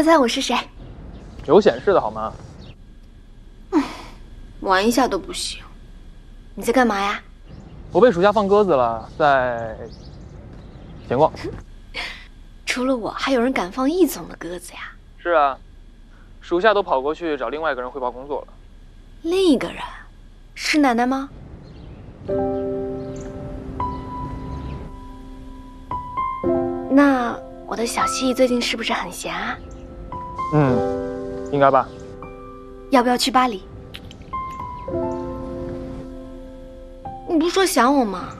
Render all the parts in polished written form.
猜猜我是谁？ 有显示的好吗？ 玩一下都不行。你在干嘛呀？ 我被属下放鸽子了，在闲逛。 除了我，还有人敢放易总的鸽子呀？ 是啊，属下都跑过去找另外一个人汇报工作了。 另一个人是奶奶吗？那我的小蜥蜴最近是不是很闲啊？ 应该吧。 要不要去巴黎？你不说想我吗？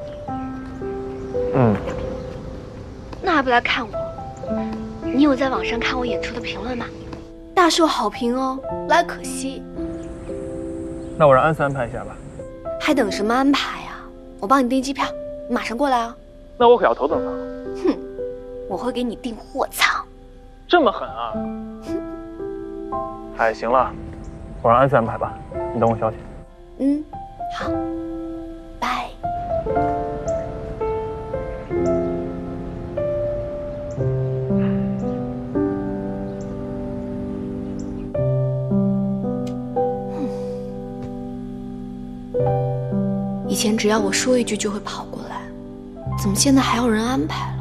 那还不来看我？你有在网上看我演出的评论吗？大受好评哦，来可惜。 那我让安斯安排一下吧。 还等什么安排呀？我帮你订机票，你马上过来啊。 那我可要头等舱。 哼，我会给你订货舱。 这么狠啊！哎，行了，我让安斯安排吧，你等我消息。 好，拜。以前只要我说一句就会跑过来，怎么现在还要人安排？